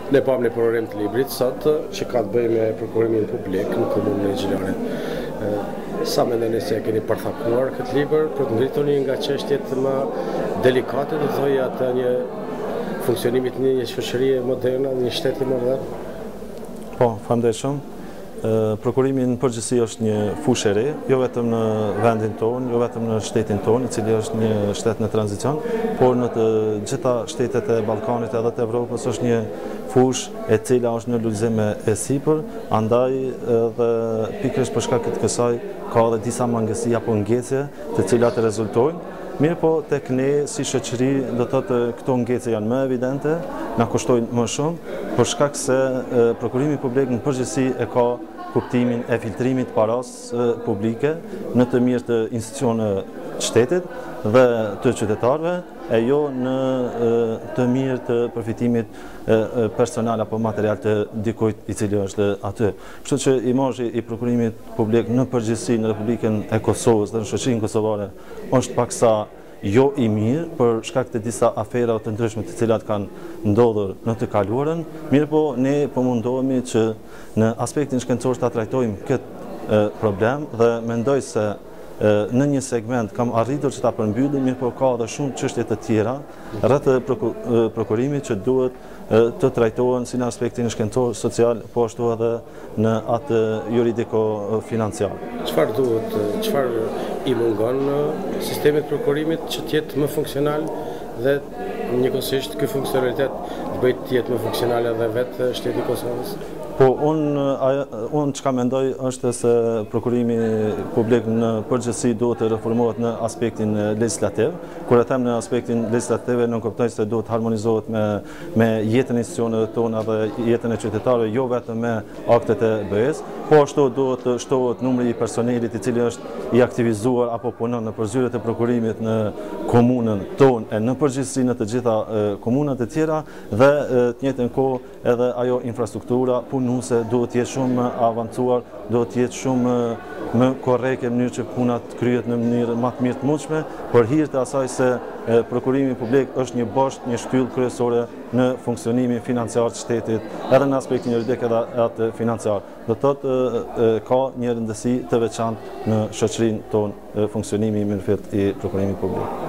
Ne pam një prokurim të librit sot që ka të bëjë me prokurimin publik në komunën e Gjilanit. Sa mendoni se keni përthakuar këtë libër për të ngrituni nga çështjet më delikate, do thojë atë një funksionimit një shoqërie moderne, një shteti modern? Po, faleminderit shumë. Prokurimi në përgjithësi është një fushë e re, jo vetëm në vendin tonë, jo vetëm në shtetin tonë, i cili është një shtet në tranzicion, por në të gjitha shtetet e Ballkanit edhe të Evropës është një fushë e cila është në lulëzim e sipër, andaj edhe pikërisht për shkak të kësaj ka edhe disa mangësi apo ngecje të cilat rezultojnë. Mirë po, tek ne si shoqëri do të thotë këto ngecje janë më evidente, na kushtojnë më shumë, për shkak se prokurimi publik në përgjithësi e ka kuptimin e filtrimit paras publike në të mirë të institucioneve të shtetit dhe të qytetarëve, e jo në të mirë të përfitimit personal apo material të dikujt i cili është aty. Kështu që imazhi i prokurimit publik në përgjithësi në Republikën e Kosovës dhe në shoqërinë kosovare është paksa jo i mirë për shkak të disa afera të ndryshme të cilat kanë ndodhur në të kaluarën, mirë po ne po mundohemi që në aspektin shkencor ta trajtojmë këtë problem dhe mendoj se në një segment kam arritur që ta përmbyllim, mirë po ka edhe shumë çështje të tjera rreth prokurimit që duhet të trajtohen si në aspektin shkencor, social, po ashtu edhe në atë juridiko-financiar. Çfarë i mungon sistemit prokurimit që të jetë më funksional dhe njëkohësisht ky funksionalitet të bëjë të jetë më funksional edhe vetë shteti i Kosovës? Po, unë çka mendoj është se prokurimi publik në përgjithësi duhet të reformohet në aspektin legislativ. Kur e them në aspektin legislativ, nuk kuptoj se duhet harmonizohet me jetën e institucioneve tona dhe jetën e qytetarëve, jo vetëm me aktet e BE-s, po ashtu duhet të shtohet numri i personelit i cili është i aktivizuar apo punon në përzyret e prokurimit në komunën tonë e në përgjithësi në të gjitha komunat e tjera dhe të njëjtën kohë edhe ajo infrastruktura punuse duhet të jetë shumë më avancuar, duhet të jetë shumë më korrekte në mënyrë që puna të kryhet në mënyrë më të mirë të mundshme, për hir të asaj se prokurimi publik është një boshtë, një shtyllë kryesore në funksionimin financiar të shtetit, edhe në aspektin juridik edhe atë financiar. Do të thotë ka një rëndësi të veçantë në shoqërinë tonë funksionimi i mirëfillt i prokurimit publik.